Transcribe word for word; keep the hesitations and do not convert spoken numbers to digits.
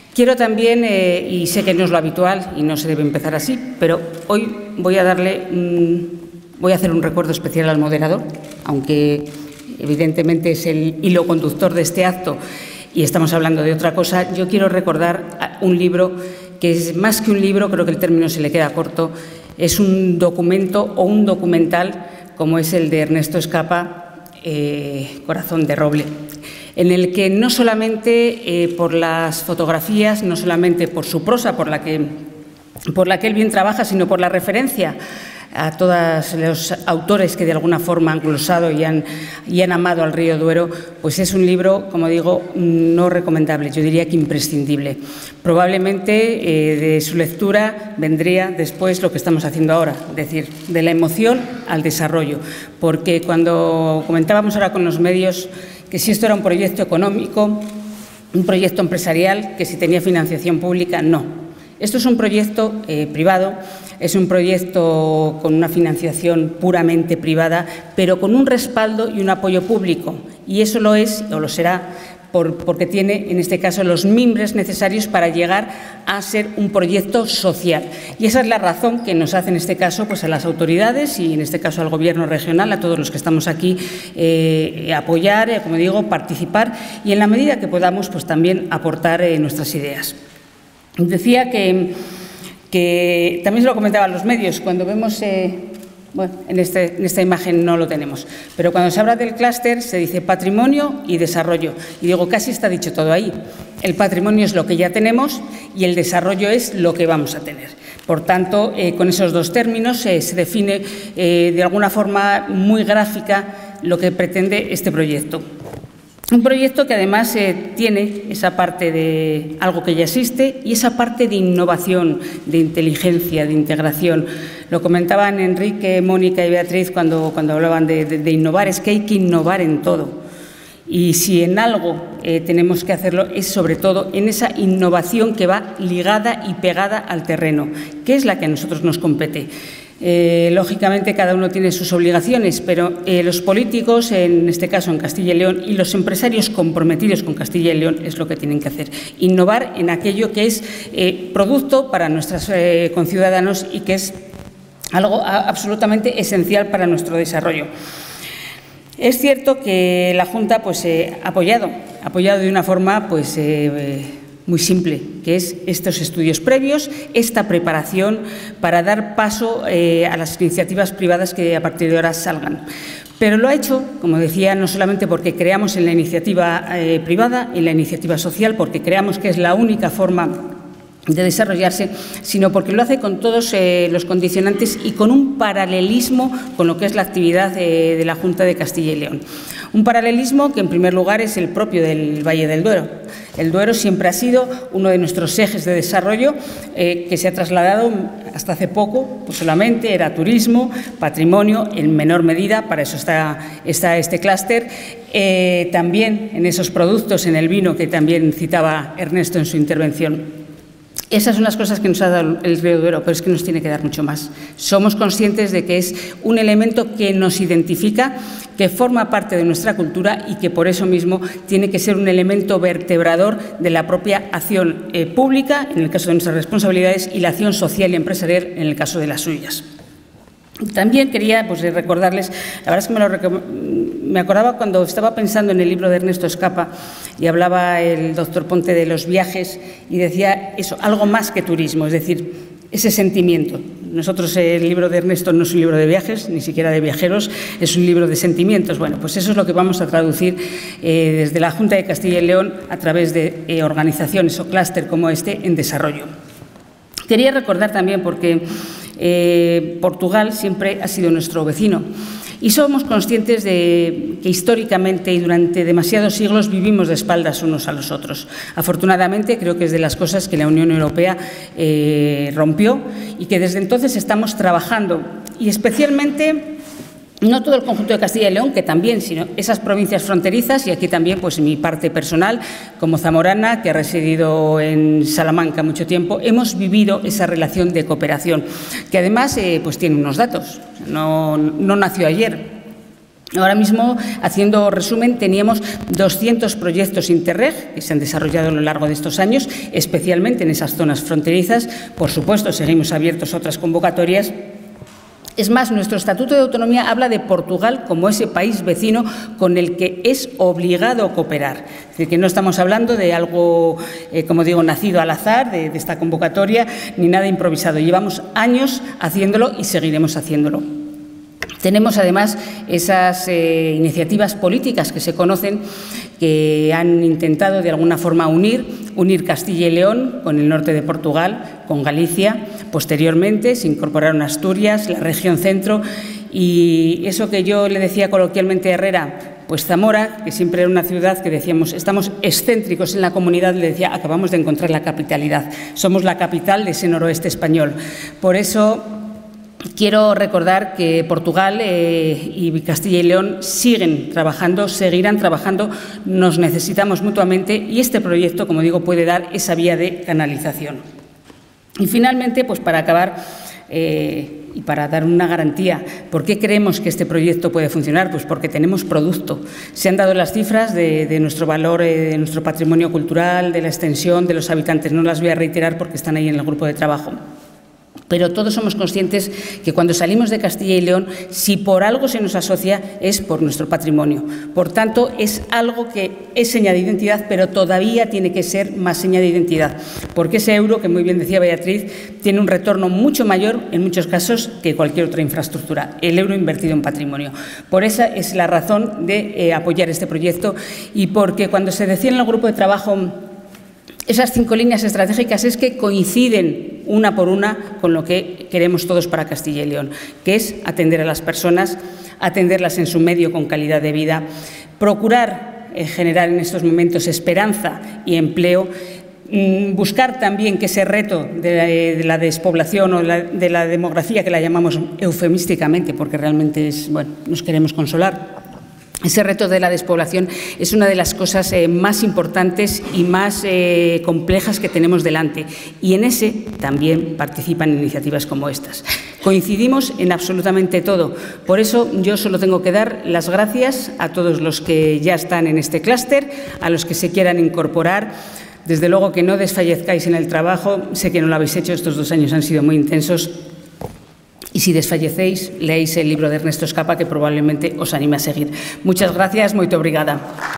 Quiero también, eh, y sé que no es lo habitual y no se debe empezar así, pero hoy voy a darle, mmm, voy a hacer un recuerdo especial al moderador, aunque evidentemente es el hilo conductor de este acto y estamos hablando de otra cosa. Yo quiero recordar un libro que es más que un libro, creo que el término se le queda corto, es un documento o un documental como es el de Ernesto Escapa, eh, Corazón de Roble, en el que no solamente eh, por las fotografías, no solamente por su prosa, por la que, por la que él bien trabaja, sino por la referencia a todos los autores que de alguna forma han glosado y han, y han amado al río Duero, pues es un libro, como digo, no recomendable, yo diría que imprescindible. Probablemente eh, de su lectura vendría después lo que estamos haciendo ahora, es decir, de la emoción al desarrollo, porque cuando comentábamos ahora con los medios que si esto era un proyecto económico, un proyecto empresarial, que si tenía financiación pública, no. Esto es un proyecto eh, privado, es un proyecto con una financiación puramente privada, pero con un respaldo y un apoyo público. Y eso lo es, o lo será, por, porque tiene, en este caso, los mimbres necesarios para llegar a ser un proyecto social. Y esa es la razón que nos hace, en este caso, pues a las autoridades y, en este caso, al Gobierno regional, a todos los que estamos aquí, eh, apoyar, eh, como digo, participar y, en la medida que podamos, pues también aportar eh, nuestras ideas. Decía que, que también se lo comentaba a los medios, cuando vemos, eh, bueno, en, este, en esta imagen no lo tenemos, pero cuando se habla del clúster se dice patrimonio y desarrollo. Y digo, casi está dicho todo ahí. El patrimonio es lo que ya tenemos y el desarrollo es lo que vamos a tener. Por tanto, eh, con esos dos términos eh, se define eh, de alguna forma muy gráfica lo que pretende este proyecto. Un proyecto que además eh, tiene esa parte de algo que ya existe y esa parte de innovación, de inteligencia, de integración. Lo comentaban Enrique, Mónica y Beatriz cuando, cuando hablaban de, de, de innovar, es que hay que innovar en todo. Y si en algo eh, tenemos que hacerlo es sobre todo en esa innovación que va ligada y pegada al terreno, que es la que a nosotros nos compete. Eh, lógicamente, cada uno tiene sus obligaciones, pero eh, los políticos, en este caso en Castilla y León, y los empresarios comprometidos con Castilla y León es lo que tienen que hacer. Innovar en aquello que es eh, producto para nuestros eh, conciudadanos y que es algo a, absolutamente esencial para nuestro desarrollo. Es cierto que la Junta pues, eh, ha apoyado, ha apoyado de una forma pues, eh, muy simple, que es estos estudios previos, esta preparación para dar paso eh, a las iniciativas privadas que a partir de ahora salgan. Pero lo ha hecho, como decía, no solamente porque creamos en la iniciativa eh, privada, en la iniciativa social, porque creamos que es la única forma de desarrollarse, sino porque lo hace con todos eh, los condicionantes y con un paralelismo con lo que es la actividad eh, de la Junta de Castilla y León. Un paralelismo que, en primer lugar, es el propio del Valle del Duero. El Duero siempre ha sido uno de nuestros ejes de desarrollo eh, que se ha trasladado hasta hace poco, pues solamente era turismo, patrimonio, en menor medida, para eso está, está este clúster. Eh, también en esos productos, en el vino, que también citaba Ernesto en su intervención. Esas son las cosas que nos ha dado el río Duero, pero es que nos tiene que dar mucho más. Somos conscientes de que es un elemento que nos identifica, que forma parte de nuestra cultura y que por eso mismo tiene que ser un elemento vertebrador de la propia acción eh, pública, en el caso de nuestras responsabilidades, y la acción social y empresarial, en el caso de las suyas. También quería pues, recordarles, la verdad es que me, lo, me acordaba cuando estaba pensando en el libro de Ernesto Escapa y hablaba el doctor Ponte de los viajes y decía eso, algo más que turismo, es decir, ese sentimiento. Nosotros el libro de Ernesto no es un libro de viajes, ni siquiera de viajeros, es un libro de sentimientos. Bueno, pues eso es lo que vamos a traducir eh, desde la Junta de Castilla y León a través de eh, organizaciones o clúster como este en desarrollo. Quería recordar también porque Eh, Portugal siempre ha sido nuestro vecino y somos conscientes de que históricamente y durante demasiados siglos vivimos de espaldas unos a los otros. Afortunadamente, creo que es de las cosas que la Unión Europea eh, rompió y que desde entonces estamos trabajando y especialmente no todo el conjunto de Castilla y León, que también, sino esas provincias fronterizas, y aquí también pues mi parte personal, como zamorana, que ha residido en Salamanca mucho tiempo, hemos vivido esa relación de cooperación, que además eh, pues tiene unos datos, no, no nació ayer. Ahora mismo, haciendo resumen, teníamos doscientos proyectos Interreg que se han desarrollado a lo largo de estos años, especialmente en esas zonas fronterizas. Por supuesto, seguimos abiertos a otras convocatorias. Es más, nuestro Estatuto de Autonomía habla de Portugal como ese país vecino con el que es obligado a cooperar. Es decir, que no estamos hablando de algo, eh, como digo, nacido al azar, de, de esta convocatoria, ni nada improvisado. Llevamos años haciéndolo y seguiremos haciéndolo. Tenemos, además, esas eh, iniciativas políticas que se conocen, que han intentado de alguna forma unir, unir Castilla y León con el norte de Portugal, con Galicia. Posteriormente se incorporaron Asturias, la región centro, y eso que yo le decía coloquialmente a Herrera, pues Zamora, que siempre era una ciudad que decíamos, estamos excéntricos en la comunidad, le decía, acabamos de encontrar la capitalidad. Somos la capital de ese noroeste español. Por eso quiero recordar que Portugal eh, y Castilla y León siguen trabajando, seguirán trabajando, nos necesitamos mutuamente y este proyecto, como digo, puede dar esa vía de canalización. Y finalmente, pues para acabar eh, y para dar una garantía, ¿por qué creemos que este proyecto puede funcionar? Pues porque tenemos producto. Se han dado las cifras de, de nuestro valor, eh, de nuestro patrimonio cultural, de la extensión, de los habitantes. No las voy a reiterar porque están ahí en el grupo de trabajo. Pero todos somos conscientes que cuando salimos de Castilla y León, si por algo se nos asocia, es por nuestro patrimonio. Por tanto, es algo que es seña de identidad, pero todavía tiene que ser más seña de identidad, porque ese euro, que muy bien decía Beatriz, tiene un retorno mucho mayor, en muchos casos, que cualquier otra infraestructura, el euro invertido en patrimonio. Por esa es la razón de eh, apoyar este proyecto y porque cuando se decía en el grupo de trabajo esas cinco líneas estratégicas es que coinciden una por una con lo que queremos todos para Castilla y León, que es atender a las personas, atenderlas en su medio con calidad de vida, procurar eh, generar en estos momentos esperanza y empleo, mmm, buscar también que ese reto de la, de la despoblación o la, de la demografía, que la llamamos eufemísticamente, porque realmente es, bueno, nos queremos consolar. Ese reto de la despoblación es una de las cosas eh, más importantes y más eh, complejas que tenemos delante y en ese también participan iniciativas como estas. Coincidimos en absolutamente todo. Por eso yo solo tengo que dar las gracias a todos los que ya están en este clúster, a los que se quieran incorporar. Desde luego que no desfallezcáis en el trabajo. Sé que no lo habéis hecho, estos dos años han sido muy intensos. Y si desfallecéis, leéis el libro de Ernesto Escapa, que probablemente os anime a seguir. Muchas gracias, moito obrigada.